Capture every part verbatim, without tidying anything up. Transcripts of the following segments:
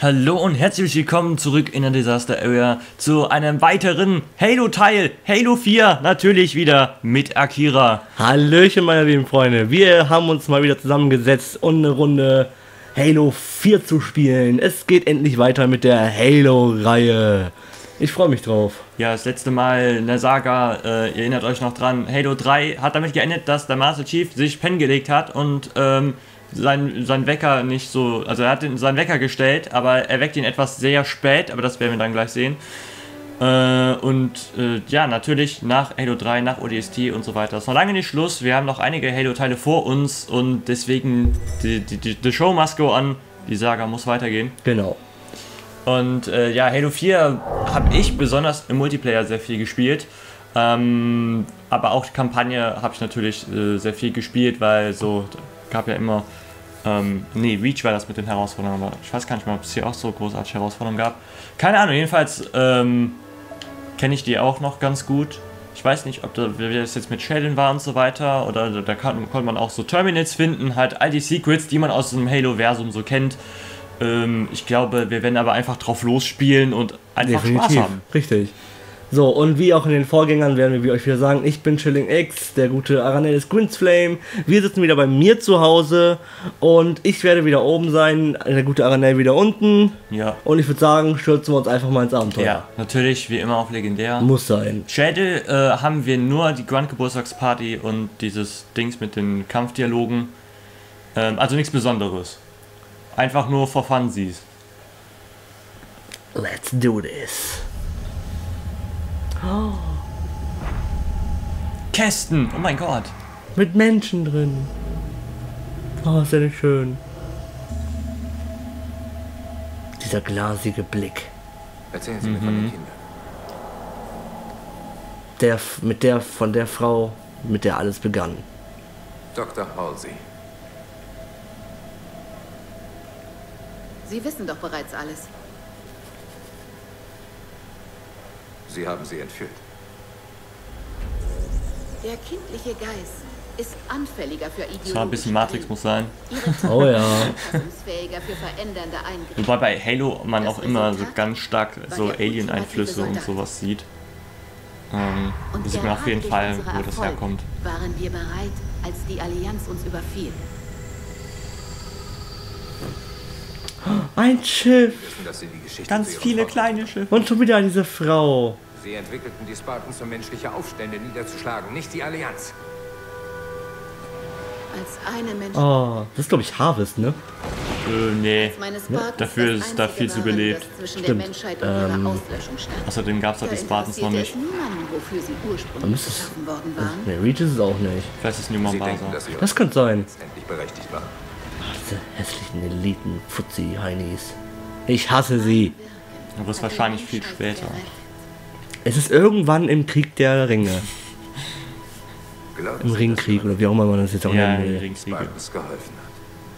Hallo und herzlich willkommen zurück in der Disaster Area zu einem weiteren Halo-Teil, Halo vier, natürlich wieder mit Akira. Hallöchen meine lieben Freunde, wir haben uns mal wieder zusammengesetzt, um eine Runde Halo vier zu spielen. Es geht endlich weiter mit der Halo-Reihe. Ich freue mich drauf. Ja, das letzte Mal in der Saga, äh, ihr erinnert euch noch dran, Halo drei hat damit geendet, dass der Master Chief sich pennen gelegt hat und ähm, sein, sein Wecker nicht so, also er hat den, seinen Wecker gestellt, aber er weckt ihn etwas sehr spät, aber das werden wir dann gleich sehen. Äh, und äh, ja, natürlich nach Halo drei, nach O D S T und so weiter. Das ist noch lange nicht Schluss, wir haben noch einige Halo-Teile vor uns und deswegen, die, die, die, the show must go on, die Saga muss weitergehen. Genau. Und äh, ja, Halo vier habe ich besonders im Multiplayer sehr viel gespielt. Ähm, aber auch die Kampagne habe ich natürlich äh, sehr viel gespielt, weil so gab ja immer, ähm, nee, Reach war das mit den Herausforderungen, aber ich weiß gar nicht mal, ob es hier auch so großartige Herausforderungen gab. Keine Ahnung, jedenfalls ähm, kenne ich die auch noch ganz gut. Ich weiß nicht, ob da, wie das jetzt mit Sheldon war und so weiter, oder da, da kann, konnte man auch so Terminals finden, halt all die Secrets, die man aus dem Halo-Versum so kennt. Ähm, ich glaube, wir werden aber einfach drauf losspielen und einfach Definitiv. Spaß haben. Richtig. So, und wie auch in den Vorgängern werden wir euch wieder sagen, ich bin Chilling X, der gute Aranel ist Grinsflame. Wir sitzen wieder bei mir zu Hause und ich werde wieder oben sein, der gute Aranel wieder unten. Ja. Und ich würde sagen, stürzen wir uns einfach mal ins Abenteuer. Ja, natürlich, wie immer auf legendär. Muss sein. Schädel äh, haben wir nur die Grand Geburtstagsparty und dieses Dings mit den Kampfdialogen. Ähm, also nichts Besonderes. Einfach nur for funsies. Let's do this. Oh. Kästen, oh mein Gott. Mit Menschen drin. Oh, ist ja nicht schön. Dieser glasige Blick. Erzählen Sie mir von den Kindern. Der, mit der, von der Frau, mit der alles begann. Doktor Halsey. Sie wissen doch bereits alles. Sie haben sie entführt. Der kindliche Geist ist anfälliger für Ideologie. Das war ein bisschen Matrix, muss sein. Oh ja. Fähiger für verändernde Eingriffe. Wobei bei Halo man auch immer so ganz stark so Alien-Einflüsse und sowas sieht. Ähm, da sieht man auf jeden Fall, wo das herkommt. Waren wir bereit, als die Allianz uns überfiel? Ein Schiff. Sie wissen, dass Sie die Geschichte Ganz zu ihrem viele Vater- kleine Schiffe. Und schon wieder diese Frau. Sie entwickelten die Spartans, um menschliche Aufstände niederzuschlagen, nicht die Allianz. Als eine Mensch. Oh, das ist glaube ich Harvest, ne? Äh, nee. Meine Spartans Dafür das ist da einzige viel zu waren, belebt. das zwischen Stimmt. der Menschheit und Ähm, ihrer Auslöschung stand. Außerdem gab es halt die Spartans noch nicht. Da interessierte es niemanden, wofür sie Da ursprünglich müsste es. geschaffen worden waren. Ne, Reach ist es auch nicht. Vielleicht ist Sie Newman denken, Basa. dass Sie Das könnte sein. letztendlich berechtigt waren. Diese hässlichen Eliten, Fuzzi-Heinis. Ich hasse sie. Aber es ist wahrscheinlich viel später. Es ist irgendwann im Krieg der Ringe. Glauben Im Sie, Ringkrieg dass oder wie auch immer man das jetzt auch Ja, nennen in will. Ringkriege. Spartans geholfen hat?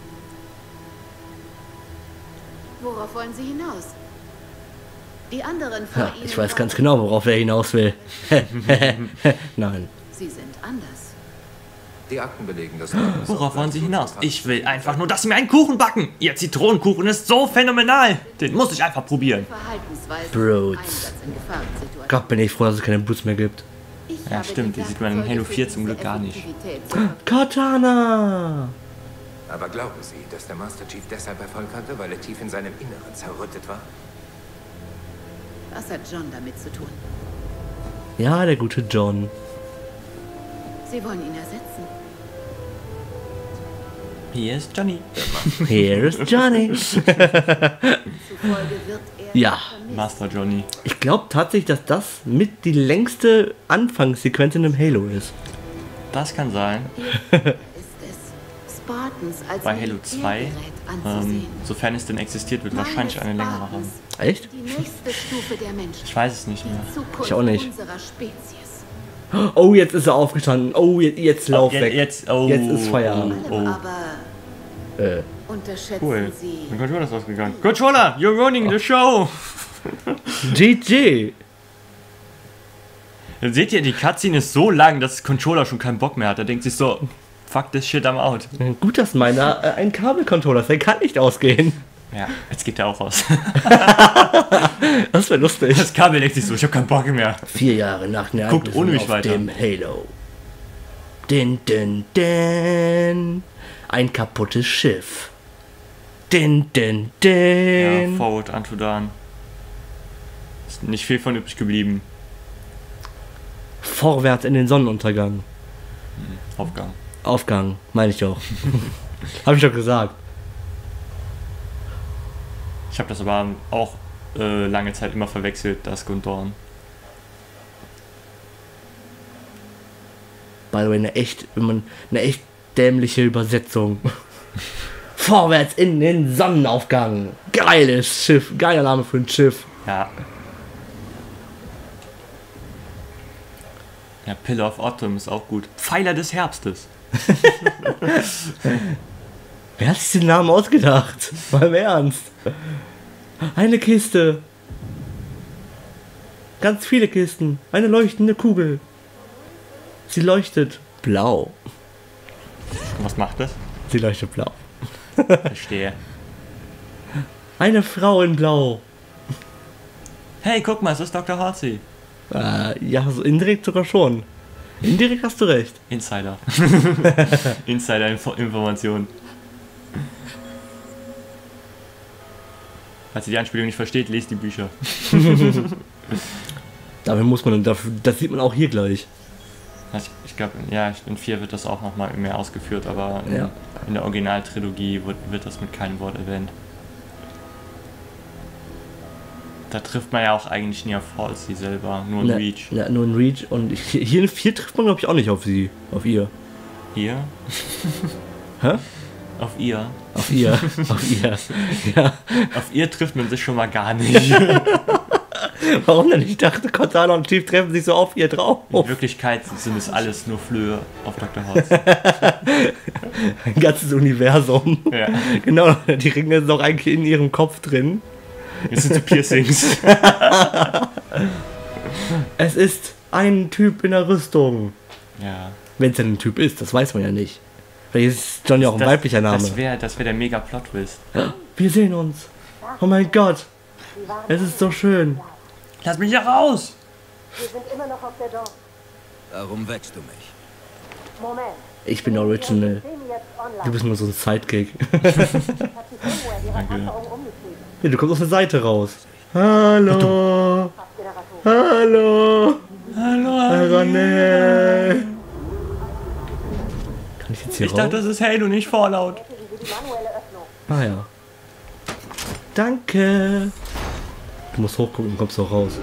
Worauf wollen Sie hinaus? Die anderen vor Ja, Ihnen ich weiß waren- ganz genau, worauf er hinaus will. Nein. Sie sind anders. Die Akten belegen, dass... Worauf wollen Sie hinaus? Ich will einfach nur, dass Sie mir einen Kuchen backen. Ihr Zitronenkuchen ist so phänomenal. Den muss ich einfach probieren. Verhaltensweise. Broads. Einsatz in Gefahrensituationen. Gott, bin ich froh, dass es keine Boots mehr gibt. Ich Ja, habe stimmt, die sieht man in Halo vier zum Glück gar nicht. Effektivität zur Katana! Aber glauben Sie, dass der Master Chief deshalb Erfolg hatte, weil er tief in seinem Inneren zerrüttet war? Was hat John damit zu tun? Ja, der gute John. Sie wollen ihn ersetzen. Hier ist Johnny. Here is Johnny. Zufolge wird er Ja. vermisst. Master Johnny. Ich glaube tatsächlich, dass das mit die längste Anfangssequenz in einem Halo ist. Das kann sein. Ist es, Spartans als Bei Halo zwei, Militärgerät ähm, anzusehen. sofern es denn existiert, wird Meine wahrscheinlich eine längere haben. Spartans Echt? sind Die nächste Stufe der Menschen. Ich weiß es nicht mehr. Die Zukunft Ich auch nicht. unserer Spezies. Oh, jetzt ist er aufgestanden. Oh, jetzt, jetzt lauf Je- weg. Jetzt, oh, Jetzt ist Feierabend. Oh, oh. Aber Äh, unterschätzen Cool. Sie. Mein Controller ist ausgegangen. Controller, you're ruining the show. G G. Dann seht ihr, die Cutscene ist so lang, dass der Controller schon keinen Bock mehr hat. Er denkt sich so, fuck this shit, I'm out. Gut, dass meiner äh, ein Kabelcontroller ist. Der kann nicht ausgehen. Ja, jetzt geht der auch raus. Das wäre lustig. Das Kabel legt sich so, ich hab keinen Bock mehr. Vier Jahre nach den Guckt ohne mich auf weiter. dem Halo. Din, din, din. Ein kaputtes Schiff. Din, din, Ja, din. Forward, Antudan. Ist nicht viel von übrig geblieben. Vorwärts in den Sonnenuntergang. Aufgang. Aufgang, meine ich doch. Hab ich doch gesagt. Ich habe das aber auch äh, lange Zeit immer verwechselt, Dusk und Dawn. By the way, eine echt, wenn man, eine echt dämliche Übersetzung. Vorwärts in den Sonnenaufgang. Geiles Schiff, geiler Name für ein Schiff. Ja. Ja, Pillar of Autumn ist auch gut. Pfeiler des Herbstes. Wer hat sich den Namen ausgedacht? Mal im Ernst. Eine Kiste. Ganz viele Kisten. Eine leuchtende Kugel. Sie leuchtet blau. Und was macht das? Sie leuchtet blau. Verstehe. Eine Frau in blau. Hey, guck mal, es ist Doktor Horsey. Äh, ja, so indirekt sogar schon. Indirekt hast du recht. Insider. Insider-Information. Falls ihr die Anspielung nicht versteht, lest die Bücher. Dafür muss man, dafür, das sieht man auch hier gleich. Ich, ich glaube, ja, in vier wird das auch nochmal mehr ausgeführt, aber in, Ja. in der Originaltrilogie wird, wird das mit keinem Wort erwähnt. Da trifft man ja auch eigentlich nie auf Halsey selber, nur in Ne, Reach. ne, nur in Reach. Und ich, hier in vier trifft man, glaube ich, auch nicht auf sie. Auf ihr. Hier? Hä? Auf ihr? Auf ihr. Auf ihr. Ja. Auf ihr trifft man sich schon mal gar nicht. Warum denn? Ich dachte, Cortana und Chief treffen sich so auf ihr drauf. In Wirklichkeit sind es alles nur Flöhe auf Doktor House. Ein ganzes Universum. Ja. Genau, die Ringe sind auch eigentlich in ihrem Kopf drin. Das sind so Piercings. Es ist ein Typ in der Rüstung. Ja. Wenn es denn ein Typ ist, das weiß man ja nicht. Vielleicht ist John ja auch ein Das- weiblicher Name. Das wäre das wär der mega Plot-Twist. Wir sehen uns. Oh mein Gott. Es ist so schön. Lass mich hier raus! Wir sind immer noch auf der Dawn. Warum wächst du mich? Moment. Ich bin original. System jetzt online. Du bist nur so ein Sidekick. Hat sich irgendwoher ihre Panzerung umgeschrieben. Ja, du kommst aus der Seite raus. Hallo. Generatoren. Hallo. Hallo, Aranel. Kann ich jetzt hier Ich raus? dachte, das ist Halo, nicht Fallout. Bestätigen Sie die manuelle Öffnung. Ah ja. Danke. Du musst hochgucken, kommst auch raus.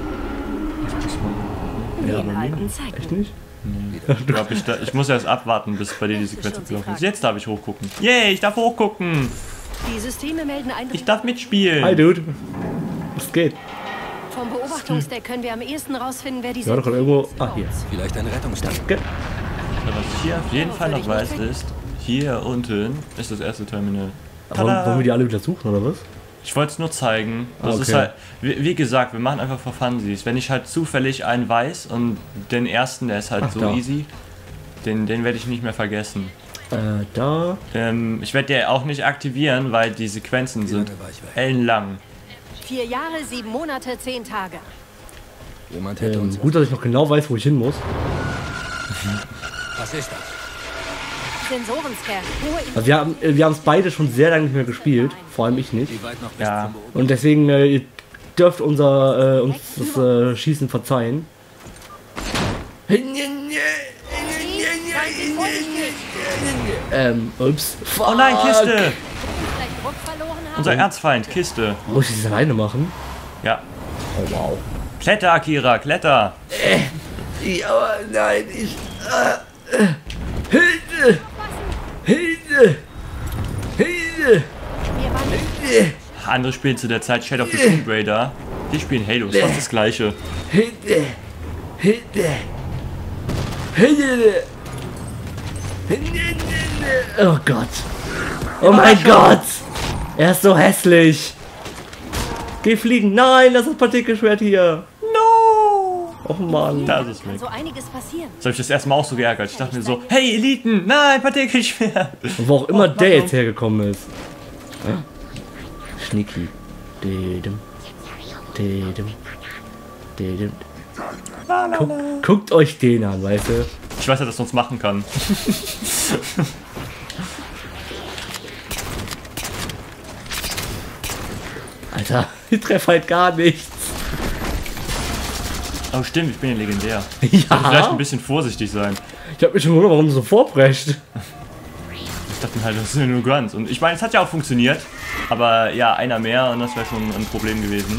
Ja, alten Zeiten. echt nicht? Ich glaube, ich, da- ich muss erst abwarten, bis bei dir die Sequenz abgelaufen ist. Jetzt darf ich hochgucken. Yay, ich darf hochgucken. Die Systeme melden Ich Eindrücke. darf mitspielen. Hi, Dude. Was geht? Vom Beobachtungsdeck können wir am ehesten rausfinden, wer diese. Ja, doch irgendwo. Ah, hier. Vielleicht ein Rettungsstand. Ge- Was ich hier auf jeden Fall noch weiß, ist, hier unten ist das erste Terminal. Aber wollen Tada! wir die alle wieder suchen, oder was? Ich wollte es nur zeigen. Das Ah, okay. ist halt, wie, wie gesagt, wir machen einfach for Funsies. Wenn ich halt zufällig einen weiß und den ersten, der ist halt Ach, so da. easy, den, den werde ich nicht mehr vergessen. Äh, da. Ähm, ich werde den auch nicht aktivieren, weil die Sequenzen sind lange war ich weg? ellenlang. Vier Jahre, sieben Monate, zehn Tage. Jemand hätte uns... Ähm, gut, dass ich noch genau weiß, wo ich hin muss. Was ist das? Sensorenscan. Hohe Also wir haben äh, wir haben es beide schon sehr lange nicht mehr gespielt. Vor allem ich nicht. Wie weit noch bis Ja. zum Beobachten? Und deswegen äh, ihr dürft unser äh, uns das äh, Schießen verzeihen. Ähm, ups. Oh nein, Kiste! vielleicht Druck verloren haben. Unser Erzfeind, Kiste. Muss ich das alleine machen? Ja. Oh wow. Kletter, Akira, kletter! Ja, aber nein, ich. Äh, äh, Hilfe! Hilfe! Hilfe! Wir waren Hilfe! Andere spielen zu der Zeit Shadow of the Tomb Raider. Die spielen Halo, ist fast das gleiche. Hilfe! Hilfe! Hilfe! Oh Gott! Oh mein Gott! Er ist so hässlich! Geh fliegen! Nein, das ist Partikelschwert hier! No! Oh Mann! Da ist es kann weg. so einiges passieren. Das habe ich das erste Mal auch so geärgert. Ich dachte mir so, hey Eliten, nein, Partikelschwert! Und wo auch immer der jetzt hergekommen ist. Sneaky. Dedem. Dedem. Dedem. Guck, guckt euch den an, weißt du? Ich weiß ja, dass man es machen kann. Alter, ich treffe halt gar nichts. Oh stimmt, ich bin ja legendär. Ich sollte vielleicht ein Ja? bisschen vorsichtig sein. Ich hab mich schon gewundert, warum du so vorbrecht. Ich dachte halt, das sind nur Grunts. Und ich meine, es hat ja auch funktioniert. Aber ja, einer mehr und das wäre schon ein Problem gewesen.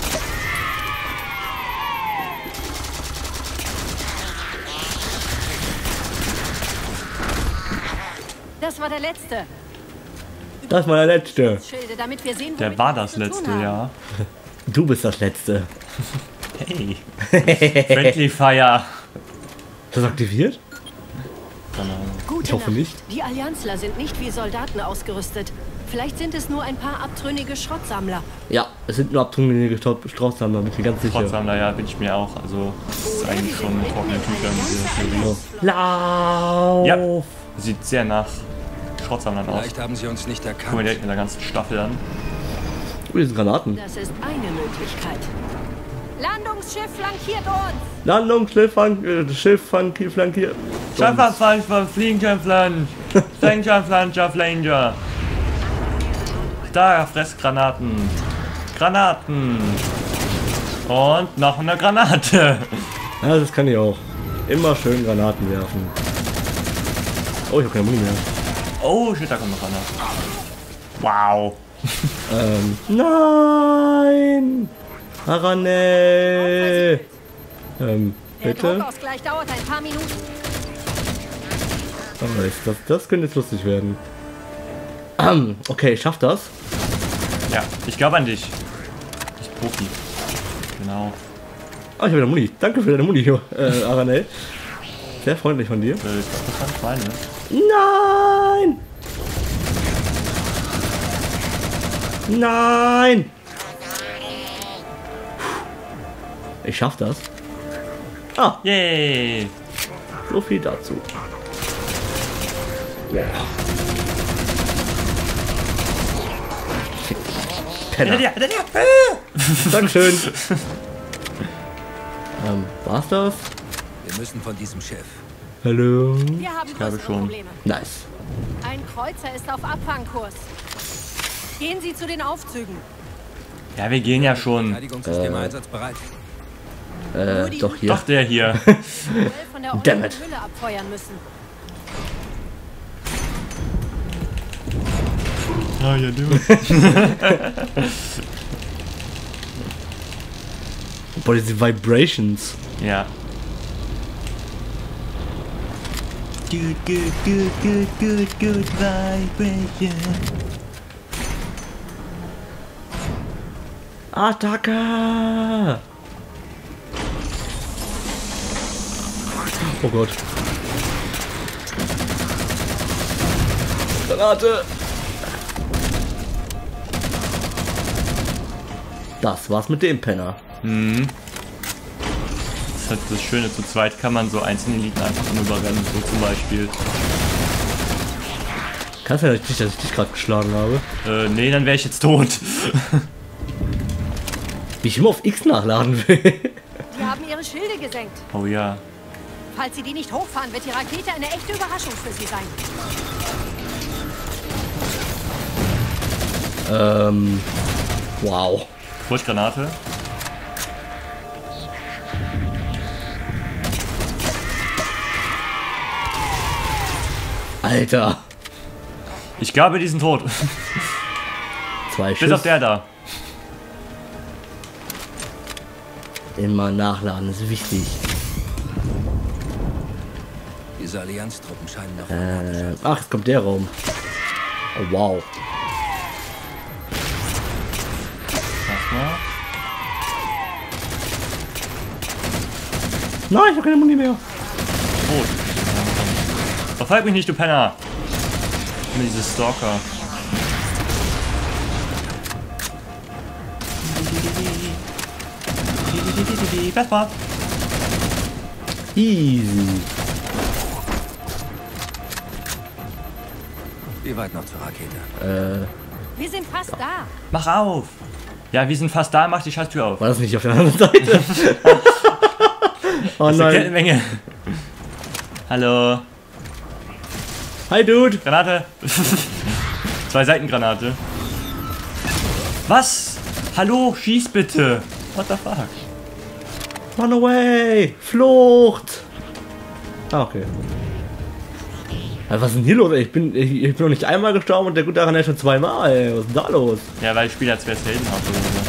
Das war der letzte. Das war der letzte. Schilde, damit wir sehen, Der womit war wir das zu tun letzte, haben. ja. Du bist das letzte. Hey. Friendly Fire. Das aktiviert? Keine Ahnung. Gute Ich hoffe Nacht. nicht. Die Allianzler sind nicht wie Soldaten ausgerüstet. Vielleicht sind es nur ein paar abtrünnige Schrottsammler. Ja, es sind nur abtrünnige Straußsammler, bin ich mir ganz sicher. Trotzdem, naja, bin ich mir auch. Also, das ist Oder eigentlich sie schon sind mit trockene einem Tücher in dieser Allianz- Theorie. Lauf! Ja, sieht sehr nach Schrottsammlern aus. Vielleicht haben sie uns nicht Guck mal erkannt. direkt mit der ganzen Staffel an. Oh, hier sind Granaten. Das ist eine Möglichkeit. Landungsschiff flankiert uns! Landungsschiff, flank, äh, Schiff, flankiert, flankiert. Schafferfleisch von Fliegenkämpfern. Flanker, Flanger. Da, Fressgranaten. Granaten. Und noch eine Granate. Ja, das kann ich auch. Immer schön Granaten werfen. Oh, ich habe keine Muni mehr. Oh, shit, da kommt noch einer. Wow. Ähm, nein! Harane! Ähm, Der bitte? Druckausgleich dauert ein paar Minuten. Oh, das, das, das könnte jetzt lustig werden. Ähm, okay, ich schaff das. Ja, ich glaube an dich. Ich Profi. Genau. Oh, ich habe wieder Muni. Danke für deine Muni, äh, Aranel. Sehr freundlich von dir. Äh, Das war nicht meine. Nein! Nein! Ich schaff das. Ah, Yay. so viel dazu. Ja. Penner. Ja, ja, ja. Dankeschön. ähm, war's das? Wir müssen von diesem Schiff. Hallo? Wir haben glaube größere schon. Probleme. Nice. Ein Kreuzer ist auf Abfangkurs. Gehen Sie zu den Aufzügen. Ja, wir gehen ja schon. Verteidigungssysteme einsatzbereit. Äh, doch hier. Doch, der hier. Duell von der Damn äußeren it. Hülle abfeuern müssen. Oh, ja, du. Boah, diese Vibrations. Ja. Good, good, good, good, good, good vibration. Attacke! Oh Gott. Granate! Das war's mit dem Penner. Mhm. Das ist halt das Schöne, zu zweit kann man so einzelne Eliten einfach nur überrennen, so zum Beispiel. Kannst ja nicht, dass ich dich gerade geschlagen habe. Äh, nee, dann wäre ich jetzt tot. Wie ich immer auf X nachladen will. Die haben ihre Schilde gesenkt. Oh ja. Falls Sie die nicht hochfahren, wird die Rakete eine echte Überraschung für Sie sein. ähm. Wow. Furchtgranate. Alter. Ich glaube, die sind tot. Zwei Bis auf Schuss. der da. Immer nachladen ist wichtig. Diese Allianztruppen scheinen noch. Äh, ach, jetzt kommt der Raum. Oh, wow. Erstmal. Nein, ich habe keine Muni mehr. Tot. Verfolg mich nicht, du Penner. Immer diese Stalker. Vespa. Easy. Wie weit noch zur Rakete? Äh, Wir sind fast da. Mach auf! Ja, wir sind fast da, mach die Scheißtür auf. War das nicht auf der anderen Seite? Oh Das ist eine nein. Kettenmenge. Hallo. Hi, Dude. Granate. Zwei Seitengranate. Was? Hallo, schieß bitte. What the fuck? Run away. Flucht. Ah, okay. Also, was ist denn hier los? Ey? Ich bin, ich, ich bin noch nicht einmal gestorben und der gute Aranel schon zweimal. Ey. Was ist denn da los? Ja, weil ich spiele als wäre es heldenhaft oder so.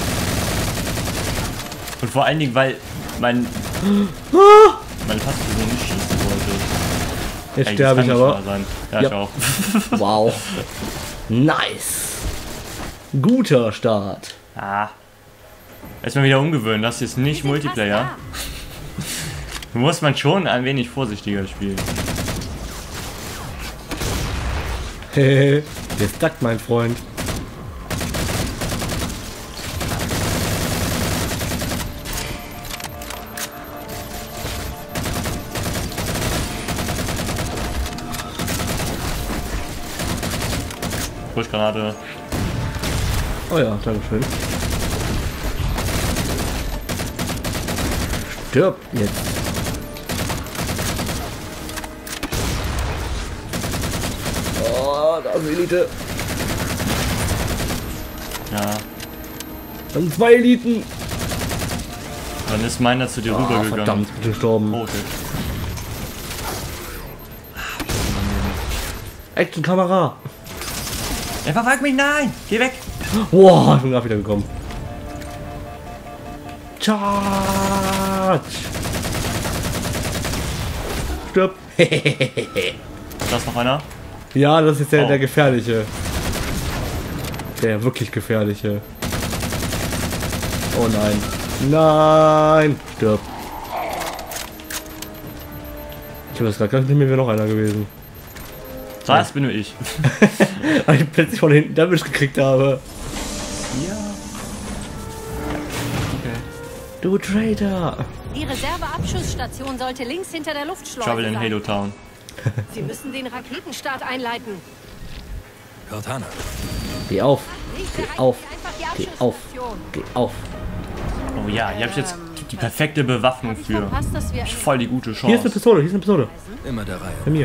Und vor allen Dingen, weil mein meine Passperson nicht schießen wollte. Jetzt Ey, sterbe das ich kann aber. nicht wahr sein. Ja, Ja. ich auch. Wow. Nice. Guter Start. Ah. Erstmal wieder umgewöhnen, das ist jetzt Wir nicht sind Multiplayer. Da muss man schon ein wenig vorsichtiger spielen. Hehe. Der ist duckt, mein Freund. Pushgranate. Oh ja, danke schön. Stirb jetzt. Oh, da ist eine Elite. Ja. Dann zwei Eliten. Dann ist meiner zu dir Ah, rübergegangen. verdammt, ich bin gestorben. Oh, shit. Action-Kamera. Er verfolgt mich, nein! Geh weg! Boah, ich bin gerade wieder gekommen. Charge. Stirb. Da ist noch einer. Ja, das ist jetzt der, Oh. der gefährliche. Der wirklich gefährliche. Oh nein. Nein. Stirb. Ich habe das gerade gar nicht mehr, wäre noch einer gewesen. Das bin nur ich. Weil ich plötzlich von hinten Damage gekriegt habe. Ja. Okay. Du Traitor. Die Reserveabschussstation sollte links hinter der Luftschleuse Trouble in sein. Halo Town. Sie müssen den Raketenstart einleiten. Cortana. Geh auf. Nicht Geh erreichen auf. Sie einfach die Geh auf. Abschussstation. Geh auf. Oh ja, hier habe ich jetzt die perfekte Bewaffnung Hab ich für. verpasst, dass wir Voll die gute Hier ist eine Chance. Pistole, hier ist eine Pistole. Immer der Reihe. Bei mir.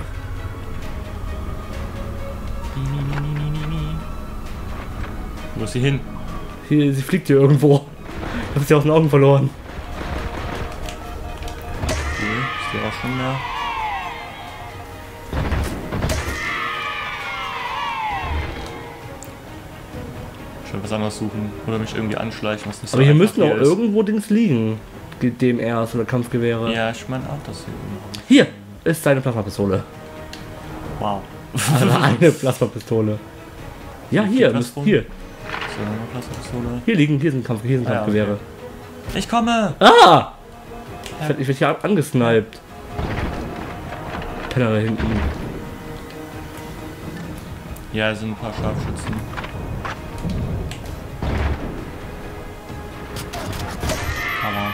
Wo ist sie hin? Hier, sie fliegt hier irgendwo. Ich habe sie aus den Augen verloren. Okay, ist die auch schon da? Ich will was anderes suchen. Oder mich irgendwie anschleichen. Was nicht so Aber hier einfach müssen auch ist. irgendwo Dings liegen. Die D M Rs oder Kampfgewehre. Ja, ich meine auch, dass hier irgendwo. Hier ist deine Plasmapistole. Wow. Also eine Plasmapistole. Ja, Wie hier, viel müsst, Plasma? hier. So, eine Plasmapistole. Hier liegen, hier sind, Kampf, hier sind Ah, ja, Kampfgewehre. okay. Ich komme! Ah! Ich werde werd hier angesniped. Penner da hinten. Ja, es sind ein paar Scharfschützen. Aber.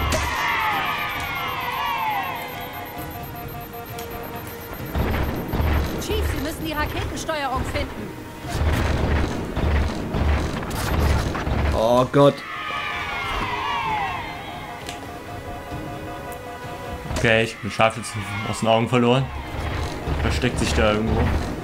Chief, Sie müssen die Raketensteuerung finden. Oh Gott. Okay, ich bin Scharfschützen aus den Augen verloren. Versteckt sich da irgendwo.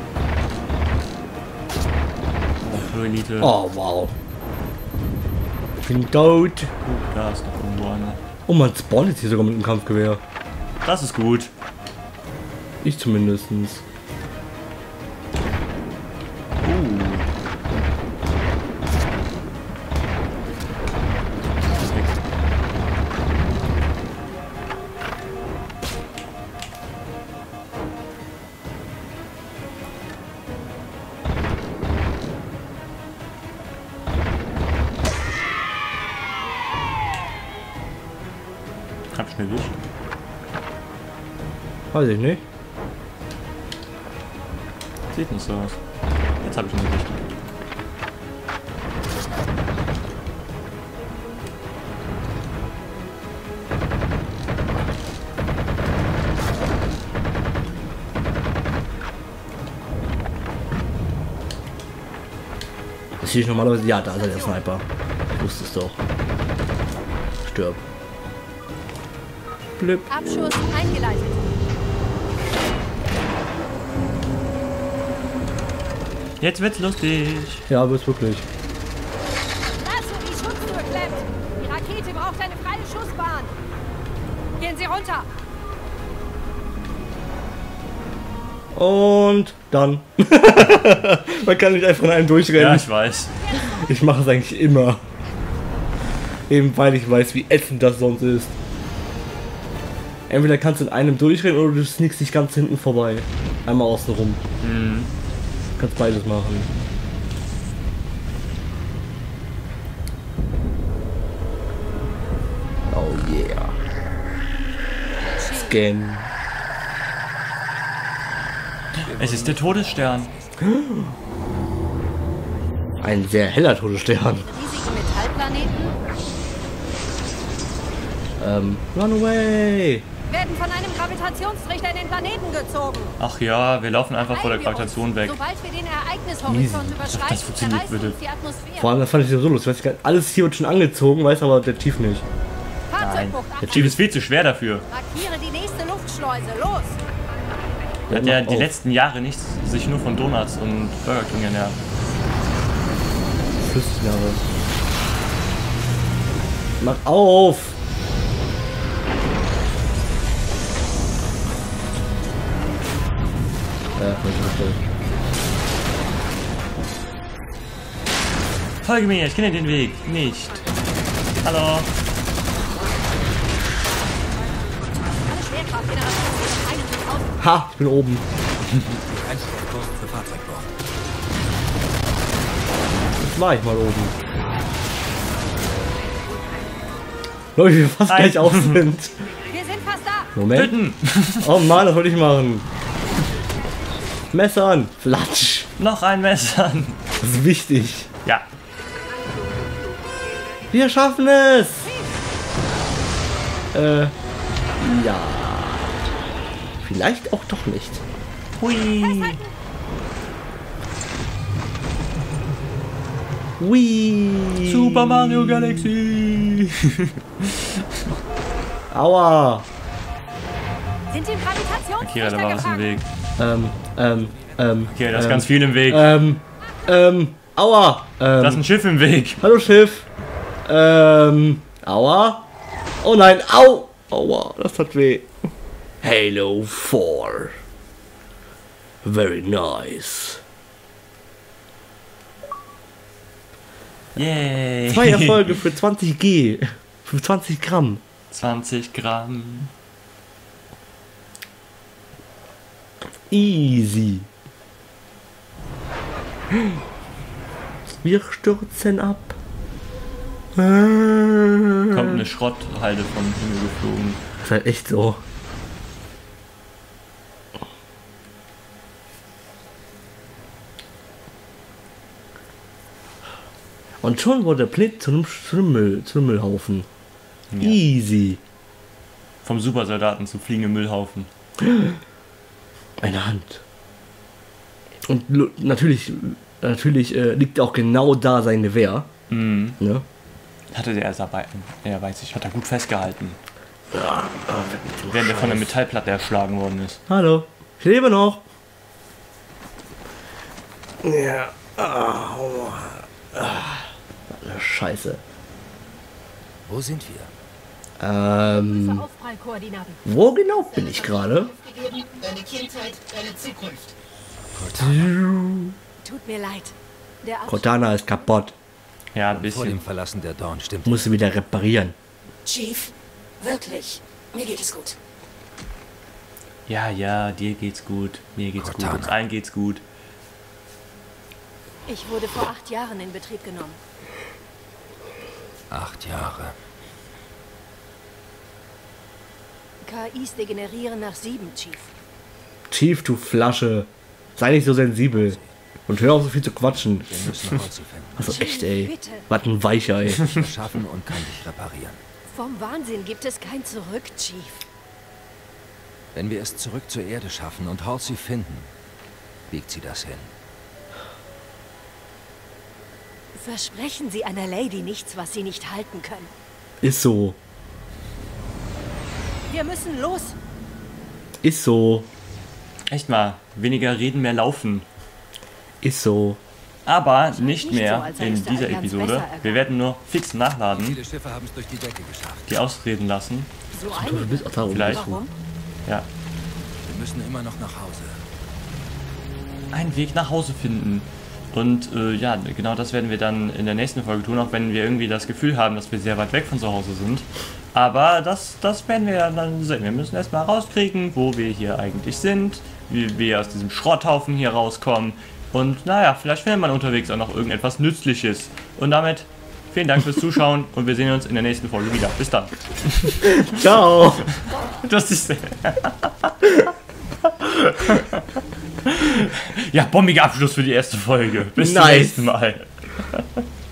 Oh, Elite. Oh wow. Ich bin tot. Oh, da ist noch irgendwo einer. Oh, man spawnt jetzt hier sogar mit einem Kampfgewehr. Das ist gut. Ich zumindestens. Uh. Hab ich mir erwischt. Weiß ich nicht. Sieht nicht so aus. Jetzt habe ich ihn erwischt. Ist hier normalerweise... Ja, da ist er, der Sniper. Ich wusste es doch. Stirb. Blip. Abschuss eingeleitet. Jetzt wird's lustig. Ja, wird's wirklich. Lasso, die Schutztür klemmt. Die Rakete braucht eine freie Schussbahn. Gehen Sie runter. Und dann. Man kann nicht einfach in einem durchrennen. Ja, ich weiß. Ich mache es eigentlich immer. Eben weil ich weiß, wie ätzend das sonst ist. Entweder kannst du in einem durchrennen oder du sneakst dich ganz hinten vorbei. Einmal außen rum. Mhm. Du kannst beides machen. Oh yeah. Scan. Es ist der Todesstern. Ein sehr heller Todesstern. Riesigen Metallplaneten Ähm, run away! werden von einem Gravitationstrichter in den Planeten gezogen. Ach ja, wir laufen einfach vor der Beeilen wir Gravitation uns. weg. Sobald wir den Ereignishorizont überschreiten, Das funktioniert zerreißen bitte. uns die Atmosphäre. Vor allem, das fand ich so lustig. Weiß ich gar nicht, alles hier wird schon angezogen, weiß aber der Tief nicht. Fahrzeugbucht, Der Typ ist viel zu schwer dafür. markiere die nächste Luftschleuse. Los! Er hat ja mach die auf. letzten Jahre nicht sich nur von Donuts und Burger King ernährt. fünfzig Jahre. Mach auf! Ja, nicht Folge mir, ich kenne den Weg nicht. Hallo. Alle Schwerkraftgenerationen einen sich aus. Ha! Ich bin oben. Einstellkurs für Fahrzeugbord. Jetzt war ich mal oben. Leute, wie wir fast Nein. gleich auf sind. Wir sind fast da. Moment. Töten. Oh Mann, das wollte ich machen. Messern. Flatsch. Noch ein Messer. Das ist wichtig. Ja. Wir schaffen es! Äh, ja. Vielleicht auch doch nicht. Hui. Hui. Super Mario Galaxy. Aua. Sind im Kira, da Gravitationstrichter war was im gefangen. Weg. Ähm, ähm, ähm. Okay, da ist ähm, ganz viel im Weg. Ähm, ähm, aua. Ähm, Da ist ein Schiff im Weg. hallo Schiff. Ähm, aua. Oh nein, au. Aua, das tat weh. Halo vier. Very nice. Yay. Zwei Erfolge für zwanzig G. Für zwanzig Gramm. zwanzig Gramm. Easy. Wir stürzen ab. Kommt eine Schrotthalde vom Himmel geflogen. Das ist halt echt so. Und schon wurde der Planet zu einem, zu einem, Müll, zu einem Müllhaufen. Ja. Easy. Vom Supersoldaten zum fliegenden Müllhaufen. Eine Hand. Und lo- natürlich, natürlich äh, liegt auch genau da sein Gewehr. Mhm. Ne? Hatte der erst dabei. Ja, weiß ich, hat er gut festgehalten. Ja, Während er von der Metallplatte erschlagen worden ist. hallo, ich lebe noch. Ja. Au. Ah, Scheiße. Wo sind wir? Ähm, Aufprallkoordinaten. wo genau bin ich gerade? Deine Kindheit, deine Zukunft. Tut mir leid. Der Abstand Cortana ist kaputt. Ja, ein Vor bisschen. dem Verlassen der Dawn stimmt. Muss sie wieder reparieren. Chief, wirklich, mir geht es gut. Ja, ja, dir geht's gut. Mir geht's Cortana. gut. Uns allen geht's gut. Ich wurde vor acht Jahren in Betrieb genommen. Acht Jahre. K Is degenerieren nach sieben, Chief. Chief, du Flasche. Sei nicht so sensibel. Und hör auf so viel zu quatschen. Wir müssen Holzi finden. Also echt, ey. Bitte. Was ein Weicher, ey. Ich schaffen und kann dich reparieren. Vom Wahnsinn gibt es kein Zurück, Chief. Wenn wir es zurück zur Erde schaffen und Halsey finden, biegt sie das hin. Versprechen Sie einer Lady nichts, was Sie nicht halten können. Ist so. Wir müssen los. Ist so. Echt mal, weniger reden, mehr laufen. Ist so. Aber nicht nicht so, mehr als in hätte dieser Allianz Episode. besser erkannt. Wir werden nur fix nachladen, Viele Schiffe haben es durch die Decke geschafft. die ausreden lassen. So Du einige. bist Ottawa. Vielleicht. Warum? Ja. Wir müssen immer noch nach Hause. Einen Weg nach Hause finden. Und äh, ja, genau das werden wir dann in der nächsten Folge tun, auch wenn wir irgendwie das Gefühl haben, dass wir sehr weit weg von zu Hause sind. Aber das, das werden wir dann sehen. Wir müssen erstmal rauskriegen, wo wir hier eigentlich sind, wie wir aus diesem Schrotthaufen hier rauskommen. Und naja, vielleicht findet man unterwegs auch noch irgendetwas Nützliches. Und damit vielen Dank fürs Zuschauen und wir sehen uns in der nächsten Folge wieder. Bis dann. Ciao. Das ist... Ja, bombiger Abschluss für die erste Folge. Bis zum Nice. nächsten Mal.